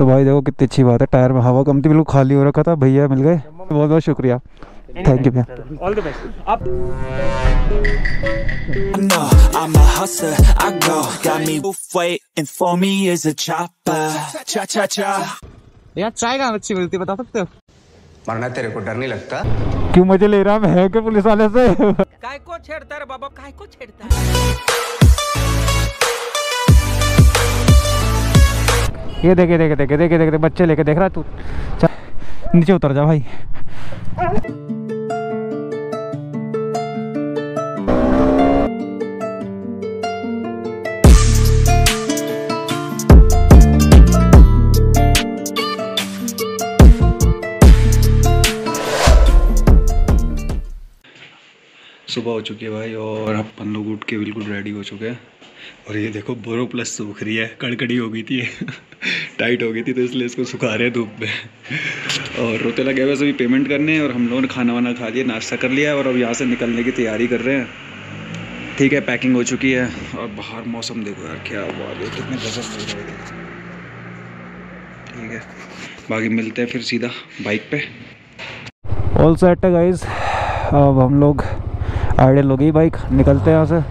तो भाई देखो कितनी अच्छी बात है, टायर में हवा कम थी, बिल्कुल खाली हो रखा था, भैया मिल गए, बहुत बहुत शुक्रिया, थैंक यू भैया, ऑल द बेस्ट। आप No, I'm a hustler, I go. Got me waiting for me is a chopper. Cha cha cha. यार चाय कहाँ अच्छी मिलती है बता सकते हो? मरना तेरे को डर नहीं लगता? क्यों मजे ले रहा है क्या पुलिस वाले से? काय को छेड़ता है बाबा, काय को छेड़ता है? ये देखे देखे देखे देखे देखे बच्चे लेके देख रहा तू, नीचे उतर जा भाई। सुबह हो चुकी है भाई और अपन लोग उठ के बिल्कुल रेडी हो चुके हैं। और ये देखो बोरो प्लस सूख रही है, कड़कड़ी हो गई थी टाइट हो गई थी तो इसलिए इसको सुखा रहे हैं धूप में। और रोते लगे वैसे भी पेमेंट करने और हम लोगों ने खाना वाना खा लिया, नाश्ता कर लिया और अब यहाँ से निकलने की तैयारी कर रहे हैं। ठीक है, पैकिंग हो चुकी है और बाहर मौसम देखो यार क्या हुआ, कितने गजब मिल रहे थे। ठीक है, बाकी मिलते हैं फिर सीधा बाइक पे। ऑल सेट है गाइस, अब हम लोग आइडियल हो गई बाइक, निकलते हैं यहाँ से।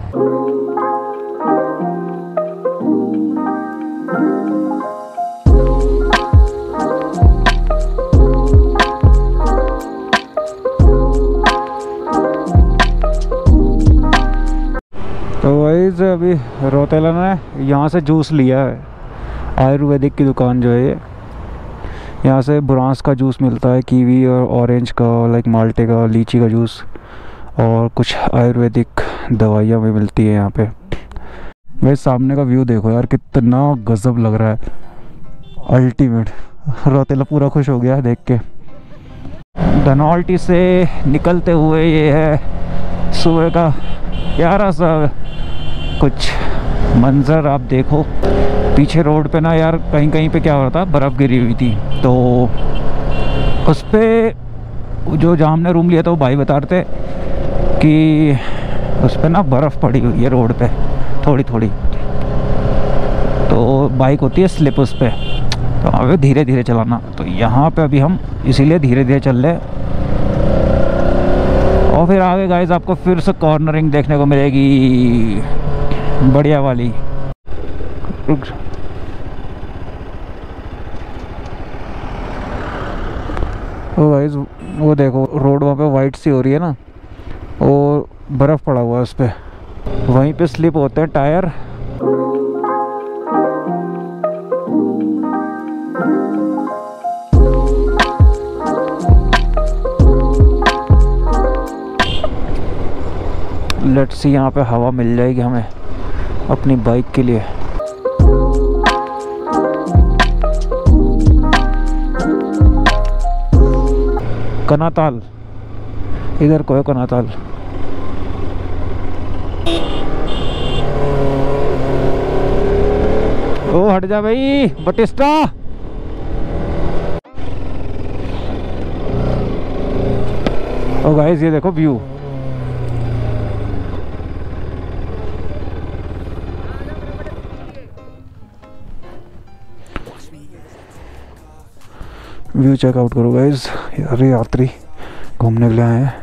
तो वही से अभी रोतेला ने यहाँ से जूस लिया है, आयुर्वेदिक की दुकान जो है ये, यहाँ से बुरांस का जूस मिलता है, कीवी और ऑरेंज का, लाइक माल्टे का, लीची का जूस और कुछ आयुर्वेदिक दवाइयाँ भी मिलती है यहाँ पे। भाई सामने का व्यू देखो यार कितना गजब लग रहा है, अल्टीमेट। रोतेला पूरा खुश हो गया देख के। धनौल्टी से निकलते हुए ये है सुबह का प्यारा सा कुछ मंजर, आप देखो पीछे रोड पे ना यार कहीं कहीं पे क्या हो रहा था, बर्फ़ गिरी हुई थी, तो उस पर जो जहाँ हमने रूम लिया था वो भाई बता रहे थे कि उस पर ना बर्फ़ पड़ी हुई है रोड पे थोड़ी थोड़ी, तो बाइक होती है स्लिप उस पर, तो हमें धीरे धीरे चलाना। तो यहाँ पे अभी हम इसीलिए धीरे धीरे चल रहे, और फिर आगे गाइस आपको फिर से कॉर्नरिंग देखने को मिलेगी बढ़िया वाली। ओ गाइस वो देखो रोड वहाँ पे वाइट सी हो रही है ना, और बर्फ़ पड़ा हुआ है उस पर, वहीं पे स्लिप होते हैं टायर। लेट्स सी यहाँ पे हवा मिल जाएगी हमें अपनी बाइक के लिए। कनाताल, इधर को है कनाताल। ओ हट जा भाई बटिस्टा। ओ गाइस ये देखो व्यू, व्यू चेकआउट करो गाइस। अरे यात्री घूमने के लिए आए हैं।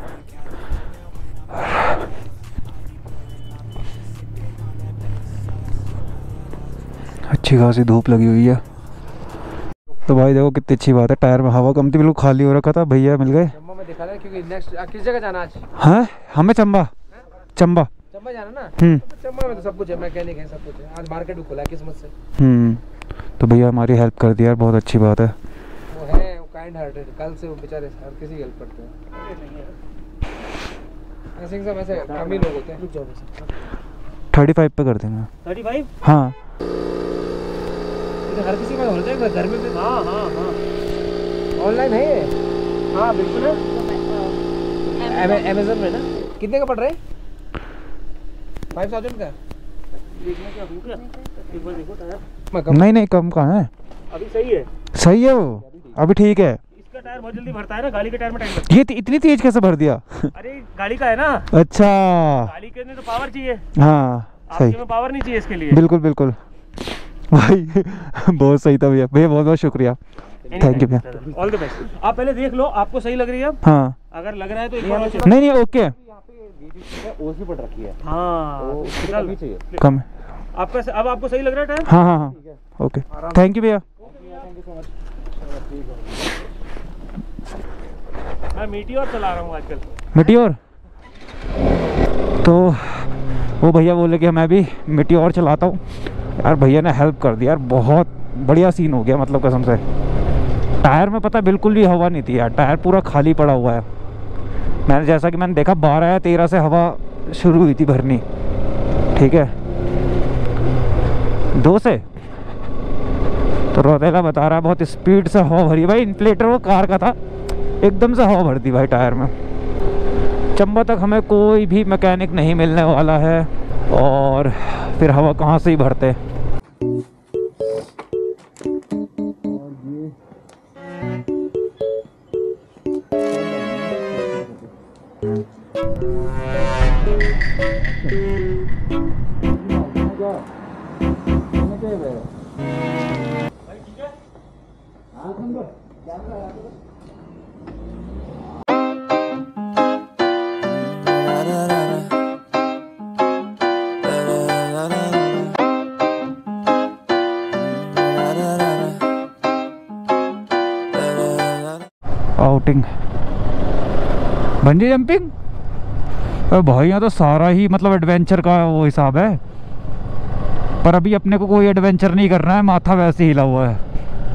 अच्छी खासी धूप लगी हुई है। तो भाई देखो कितनी अच्छी बात है, टायर में हवा कम थी, बिल्कुल खाली हो रखा था, भैया मिल गए। चंबा में दिखा रहा है क्योंकि नेक्स्ट किस जगह जाना आज? हाँ हमें चंबा चंबा चंबा जाना ना। चंबा में तो सब कुछ है, मैकेनिक है, सब कुछ है। आज मार्केट भी खुला है किस्मत से। तो भैया हमारी हेल्प कर दी यार, बहुत अच्छी बात है। वो है, वो काइंड हार्टेड, कल से वो बेचारे हर किसी की हेल्प करते हैं। ऐसे सब ऐसे कम ही लोग होते हैं। रुक जाओ 35 पे कर देंगे। 35? हाँ हर किसी का हो जाएगा घर में भी। हाँ हाँ हाँ ऑनलाइन है ये। हाँ बिल्कुल है, अमेज़न में ना। कितने का पड़ रहा है? 5000 का। नहीं नहीं कम कहाँ है, अभी सही है। सही है वो अभी ठीक है। इसका टायर बहुत जल्दी भरता है ना, गाड़ी के टायर में टाइम लगता ये इतनी तेज कैसे भर दिया? अरे गाड़ी का है ना। अच्छा गाड़ी के लिए तो पावर चाहिए। हाँ सही, आपके में पावर नहीं चाहिए इसके लिए। बिल्कुल बिल्कुल। भाई बहुत सही था भैया, भैया बहुत बहुत शुक्रिया, थैंक यू भैया। All the best. आप पहले देख लो, आपको सही लग रही है? हाँ अगर लग रहा है तो एक बार नहीं नहीं ओके ओस भी पड़ रखी है। हाँ चाहिए कम है। आपका अब आपको सही लग रहा है टायर? हाँ हाँ हाँ ओके थैंक यू भैया। मैं मीटियोर चला रहा हूँ आजकल। मीटियोर, तो वो भैया बोले कि मैं भी मीटियोर चलाता हूँ यार। भैया ने हेल्प कर दिया यार, बहुत बढ़िया सीन हो गया मतलब कसम से। टायर में पता बिल्कुल भी हवा नहीं थी यार, टायर पूरा खाली पड़ा हुआ है। मैंने जैसा कि मैंने देखा 12 या 13 से हवा शुरू हुई थी भरनी, ठीक है 2 से। तो रोतेला बता रहा है बहुत स्पीड से हवा भरी भाई। इन्फ्लेटर वो कार का था, एकदम से हवा भर दी भाई टायर में। चंबा तक हमें कोई भी मैकेनिक नहीं मिलने वाला है, और फिर हवा कहाँ से ही भरते। आउटिंग बंजी जंपिंग, अरे भाई यहाँ तो सारा ही मतलब एडवेंचर का वो हिसाब है, पर अभी अपने को कोई एडवेंचर नहीं करना है, माथा वैसे हिला हुआ है।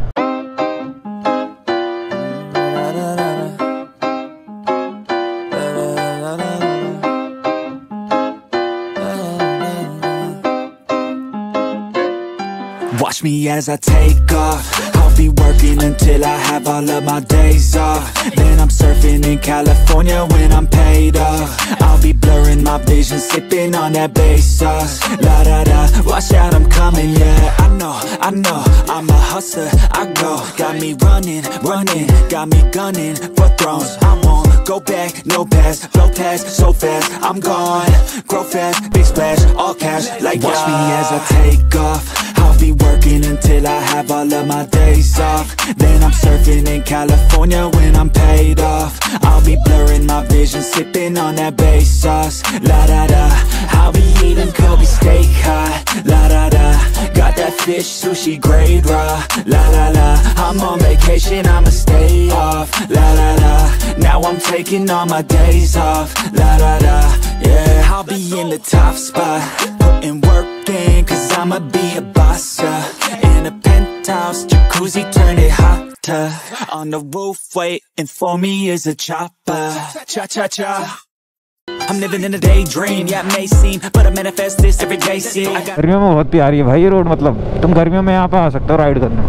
Watch me as I take off. I'll be working until I have all of my days off. Then I'm surfing in California when I'm paid off. I'll be blurring my vision, sipping on that bass sauce. La da da, watch out, I'm coming, yeah. I know, I'm a hustler. I go, got me running, got me gunning for thrones. I won't go back, no pass, blow past so fast. I'm gone, grow fast, big splash, all cash. Like watch me as I take off. I'll be working until I have all of my days off. Then I'm surfing in California when I'm paid off. I'll be blurring my vision, sipping on that bass sauce. La da da, I'll be eating Kobe steak hot. La da da, got that fish sushi grade raw. La la la, I'm on vacation, I'ma stay off. La la la, now I'm taking all my days off. La la la, yeah. I'll be in the top spot, putting work in, cause I'ma be a boss, yeah. In a penthouse, jacuzzi, turn it hotter. On the roof, waiting for me is a chopper. Cha cha cha. I'm living in a daydream, yeah it may seem, but I manifest this every day, see I got... गर्मियों में बहुत प्यारी है भाई ये road, मतलब तुम गर्मियों में यहाँ पे आ सकते हो राइड करने।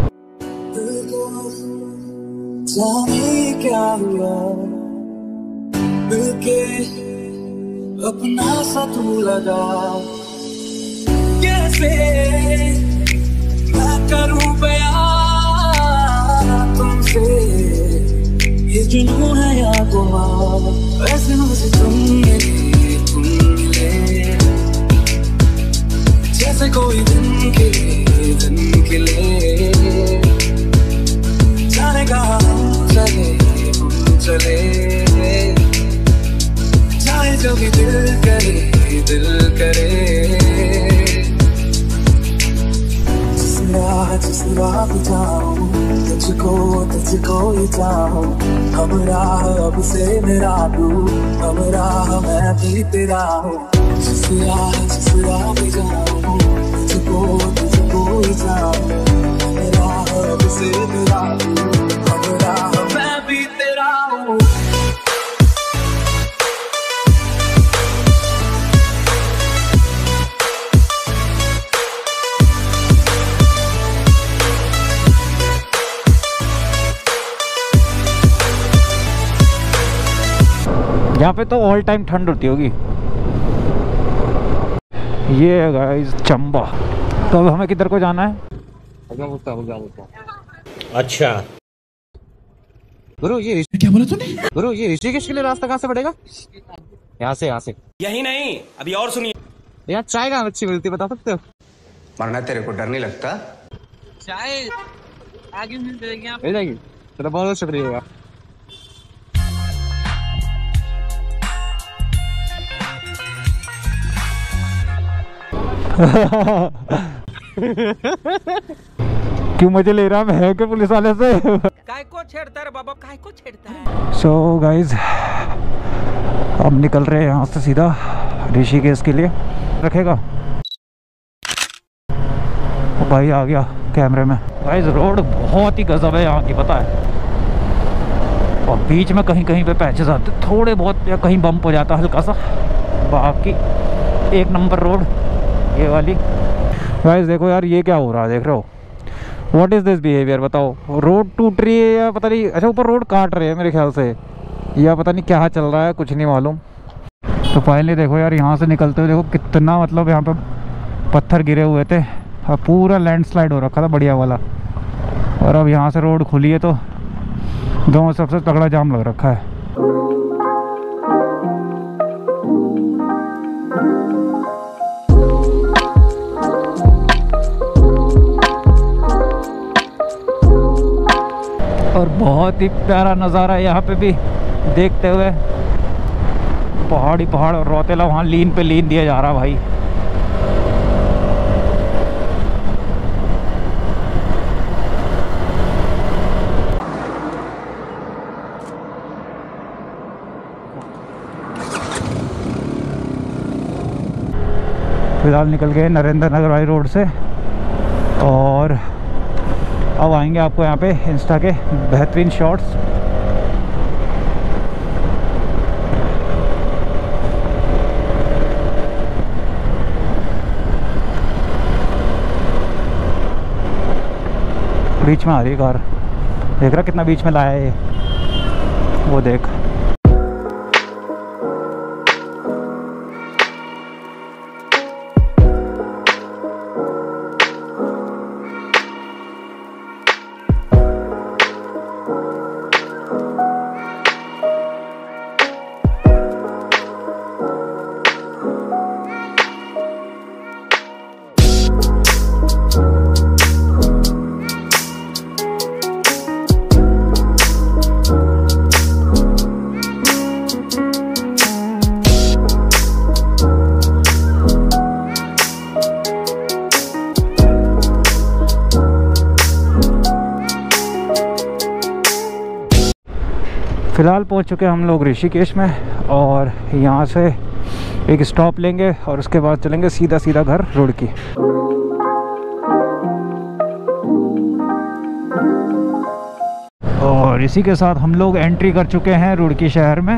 जाने क्या हुआ मिलके अपना सा तू लगा, कैसे मैं करूं बयान तुमसे, ये जुनून है या गुमान, वैसे मुझे तुम मिले जैसे कोई दिन खिले जाने का हम चले चाहे जो भी दिल करे जिस राह पे जाऊं तुझको ही चाहूं, हम राह अब से मेरा तू, हम राह मैं भी तेरा हूँ। जिस राह पे जाऊं तुझको ही चाहूं, हम राह अब से मेरा तू, हम राह मैं भी तेरा हूँ। यहाँ पे तो ऑल टाइम ठंड होती होगी। ये है गाइस चंबा। तो अब हमें किधर को जाना है? अच्छा गुरु ये क्या बोला तूने? गुरु ये ऋषिकेश के लिए रास्ता कहाँ से बढ़ेगा? यहाँ से यही नहीं, अभी और सुनिए। यहाँ चाय कहाँ अच्छी मिलती है बता सकते हो? मरना तेरे को डर नहीं लगता? शायद आगे मिल जाएगी आप। मिल जाएगी। तेरा बहुत बहुत शुक्रिया। क्यों मजे ले रहा मैं के पुलिस वाले से? काय को छेड़ता है बाबा, काय को छेड़ता है? सो गाइज अब निकल रहे हैं यहाँ से सीधा ऋषिकेश के लिए। रखेगा ओ भाई आ गया कैमरे में। गाइज रोड बहुत ही गजब है यहाँ की, पता है। और बीच में कहीं कहीं पे पैचेस आते थोड़े बहुत, या कहीं बम्प हो जाता हल्का सा, बाकी एक नंबर रोड ये वाली। गाइज देखो यार ये क्या हो रहा है, देख रहे हो? व्हाट इज़ दिस बिहेवियर बताओ? रोड टूट रही है या पता नहीं, अच्छा ऊपर रोड काट रहे हैं मेरे ख्याल से, या पता नहीं क्या चल रहा है, कुछ नहीं मालूम। तो फाइनली देखो यार यहाँ से निकलते हुए देखो कितना, मतलब यहाँ पे पत्थर गिरे हुए थे और पूरा लैंडस्लाइड हो रखा था बढ़िया वाला। और अब यहाँ से रोड खुली है तो गाँव में सबसे तगड़ा जाम लग रखा है। और बहुत ही प्यारा नज़ारा है यहाँ पे भी देखते हुए, पहाड़ी पहाड़ और रौतेला वहाँ लीन पे लीन दिया जा रहा भाई। फिलहाल निकल गए नरेंद्र नगर वाली रोड से और अब आएंगे आपको यहाँ पे इंस्टा के बेहतरीन शॉट्स। बीच में आ रही है कार, देख रहा कितना बीच में लाया है ये, वो देख। फ़िलहाल पहुंच चुके हैं हम लोग ऋषिकेश में और यहाँ से एक स्टॉप लेंगे और उसके बाद चलेंगे सीधा सीधा घर रुड़की। और इसी के साथ हम लोग एंट्री कर चुके हैं रुड़की शहर में।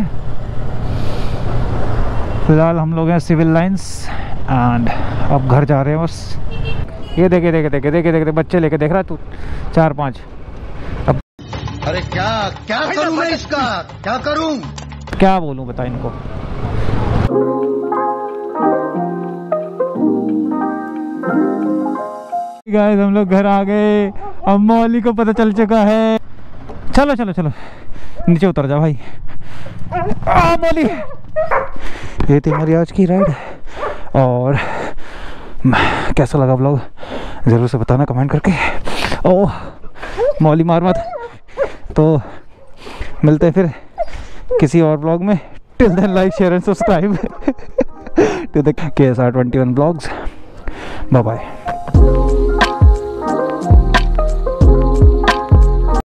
फ़िलहाल हम लोग हैं सिविल लाइंस एंड अब घर जा रहे हैं बस। ये देखे देखे देखे देखे देखे बच्चे लेके देख रहा है तू 4-5। अरे क्या क्या करूं मैं इसका, क्या करूं, क्या बोलूं बता इनको। गाइस हम लोग घर आ गए, अब मौली को पता चल चुका है। चलो चलो चलो नीचे उतर जा भाई। मौली ये थी हमारी आज की राइड और कैसा लगा व्लॉग ज़रूर से बताना कमेंट करके। ओह मौली मार मत। तो मिलते हैं फिर किसी और ब्लॉग में। Till then like share and subscribe to the KSR21 blogs. Bye bye.